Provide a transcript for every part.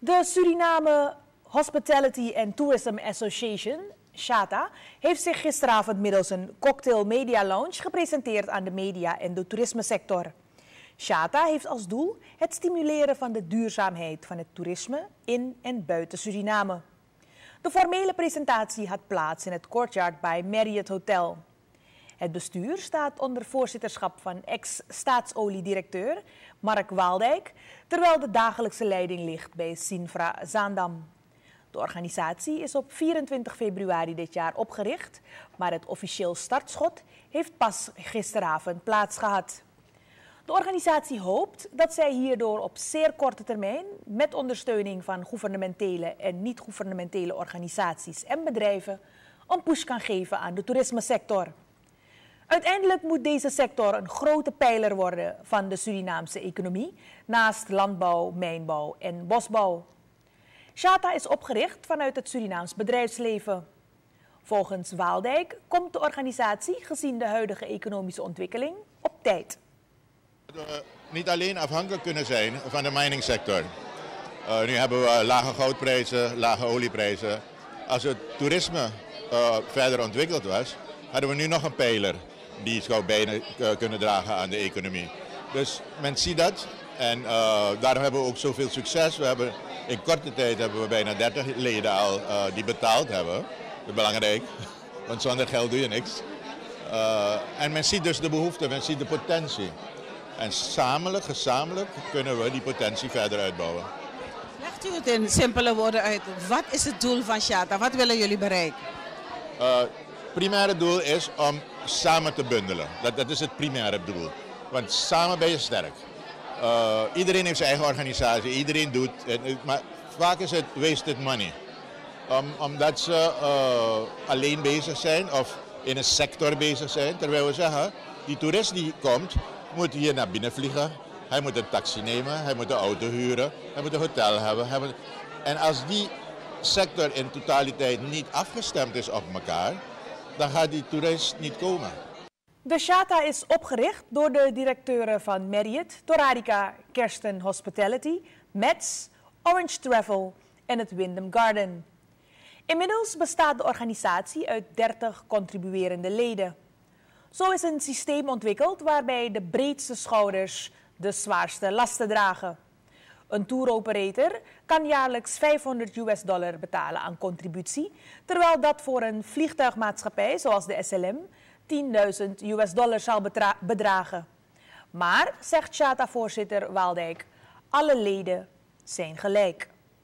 De Suriname Hospitality and Tourism Association, SHATA, heeft zich gisteravond middels een cocktail media lounge gepresenteerd aan de media en de toerismesector. SHATA heeft als doel het stimuleren van de duurzaamheid van het toerisme in en buiten Suriname. De formele presentatie had plaats in het courtyard bij Marriott Hotel. Het bestuur staat onder voorzitterschap van ex-staatsoliedirecteur Mark Waaldijk, terwijl de dagelijkse leiding ligt bij Sinfra Zaandam. De organisatie is op 24 februari dit jaar opgericht, maar het officieel startschot heeft pas gisteravond plaatsgehad. De organisatie hoopt dat zij hierdoor op zeer korte termijn, met ondersteuning van gouvernementele en niet-gouvernementele organisaties en bedrijven, een push kan geven aan de toerismesector. Uiteindelijk moet deze sector een grote pijler worden van de Surinaamse economie, naast landbouw, mijnbouw en bosbouw. SHATA is opgericht vanuit het Surinaams bedrijfsleven. Volgens Waaldijk komt de organisatie, gezien de huidige economische ontwikkeling, op tijd. Dat we niet alleen afhankelijk kunnen zijn van de miningsector. Nu hebben we lage goudprijzen, lage olieprijzen. Als het toerisme verder ontwikkeld was, hadden we nu nog een pijler die zou bijna kunnen dragen aan de economie. Dus men ziet dat en daarom hebben we ook zoveel succes. In korte tijd hebben we bijna 30 leden al die betaald hebben. Dat is belangrijk, want zonder geld doe je niks. En men ziet dus de behoefte, men ziet de potentie. En gezamenlijk kunnen we die potentie verder uitbouwen. Legt u het in simpele woorden uit. Wat is het doel van SHATA? Wat willen jullie bereiken? Het primaire doel is om samen te bundelen. Dat is het primaire doel. Want samen ben je sterk. Iedereen heeft zijn eigen organisatie, iedereen doet het. Maar vaak is het wasted money. Omdat ze alleen bezig zijn of in een sector bezig zijn. Terwijl we zeggen, die toerist die komt, moet hier naar binnen vliegen. Hij moet een taxi nemen, hij moet een auto huren, hij moet een hotel hebben. En als die sector in totaliteit niet afgestemd is op elkaar, dan gaat die toerist niet komen. De SHATA is opgericht door de directeuren van Marriott, Torarica, Kersten Hospitality, Metz, Orange Travel en het Wyndham Garden. Inmiddels bestaat de organisatie uit 30 contribuerende leden. Zo is een systeem ontwikkeld waarbij de breedste schouders de zwaarste lasten dragen. Een touroperator kan jaarlijks $500 betalen aan contributie, terwijl dat voor een vliegtuigmaatschappij zoals de SLM $10.000 zal bedragen. Maar, zegt SHATA-voorzitter Waaldijk, alle leden zijn gelijk.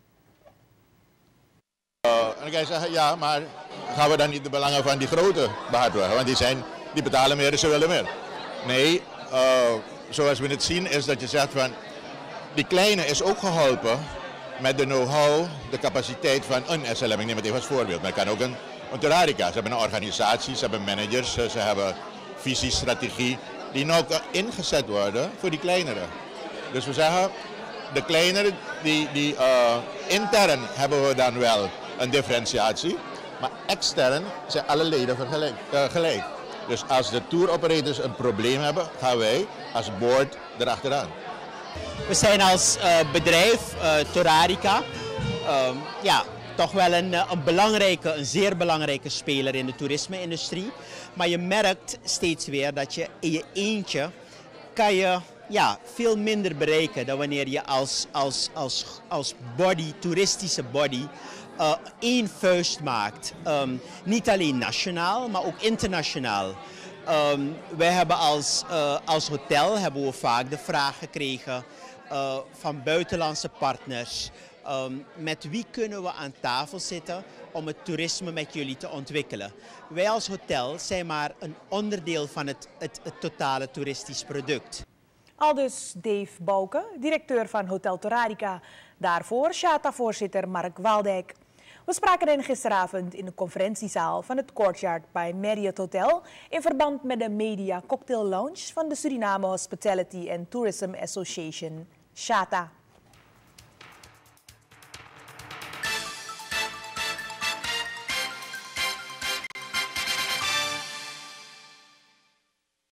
En dan kan je zeggen, ja, maar gaan we dan niet de belangen van die grote behartigen? Want die betalen meer, dus ze willen meer. Nee, zoals we het zien is dat je zegt van, die kleine is ook geholpen met de know-how, de capaciteit van een SLM. Ik neem het even als voorbeeld, maar het kan ook een Torarica. Ze hebben een organisatie, ze hebben managers, ze hebben visie, strategie, die nou ingezet worden voor die kleinere. Dus we zeggen, de kleinere, intern hebben we dan wel een differentiatie, maar extern zijn alle leden gelijk. Dus als de touroperators een probleem hebben, gaan wij als board erachteraan. We zijn als bedrijf, Torarica, toch wel een zeer belangrijke speler in de toerisme-industrie. Maar je merkt steeds weer dat je in je eentje kan je veel minder bereiken dan wanneer je als body, toeristische body, één vuist maakt. Niet alleen nationaal, maar ook internationaal. Wij hebben als hotel hebben we vaak de vraag gekregen van buitenlandse partners. Met wie kunnen we aan tafel zitten om het toerisme met jullie te ontwikkelen? Wij als hotel zijn maar een onderdeel van het totale toeristisch product. Aldus Dave Bouke, directeur van Hotel Torarica. Daarvoor SHATA-voorzitter Mark Waaldijk. We spraken hen gisteravond in de conferentiezaal van het courtyard bij Marriott Hotel in verband met de media cocktail lounge van de Suriname Hospitality and Tourism Association, SHATA.